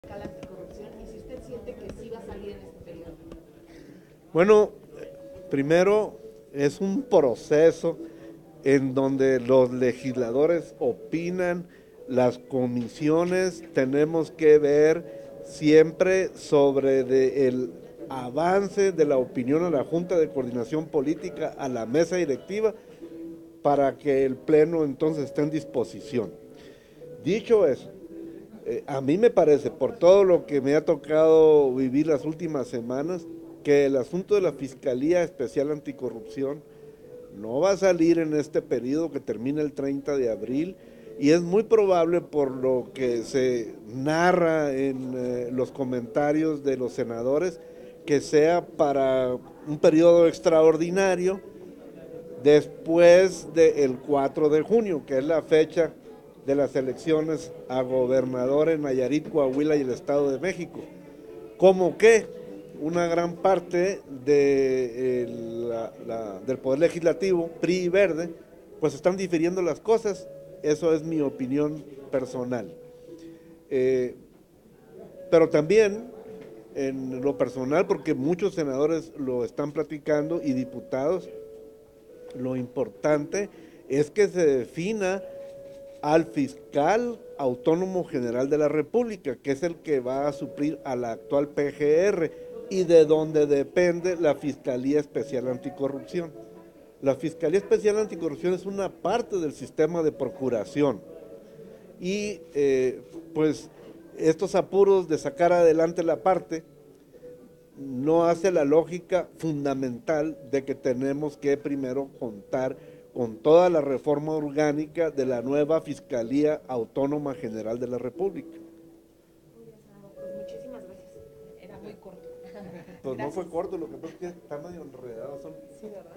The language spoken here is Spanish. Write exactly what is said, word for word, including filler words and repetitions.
fiscal anticorrupción y si usted siente que sí va a salir en este periodo. Bueno, primero es un proceso en donde los legisladores opinan, las comisiones tenemos que ver siempre sobre de el avance de la opinión a la Junta de Coordinación Política, a la mesa directiva, para que el Pleno entonces esté en disposición. Dicho eso, eh, a mí me parece, por todo lo que me ha tocado vivir las últimas semanas, que el asunto de la Fiscalía Especial Anticorrupción no va a salir en este periodo que termina el treinta de abril y es muy probable, por lo que se narra en eh, los comentarios de los senadores, que sea para un periodo extraordinario después del cuatro de junio, que es la fecha de las elecciones a gobernador en Nayarit, Coahuila y el Estado de México. Como que una gran parte de el, la, la, del Poder Legislativo, P R I y Verde, pues están difiriendo las cosas. Eso es mi opinión personal. Eh, pero también en lo personal, porque muchos senadores lo están platicando y diputados, lo importante es que se defina al fiscal autónomo general de la República, que es el que va a suplir a la actual P G R y de donde depende la Fiscalía Especial Anticorrupción. La Fiscalía Especial Anticorrupción es una parte del sistema de procuración y eh, pues estos apuros de sacar adelante la parte no hace la lógica fundamental de que tenemos que primero contar con toda la reforma orgánica de la nueva Fiscalía Autónoma General de la República. Pues muchísimas gracias. Era muy corto. Pues no fue corto, lo que pasa es que está medio enredado. Son... Sí, ¿verdad?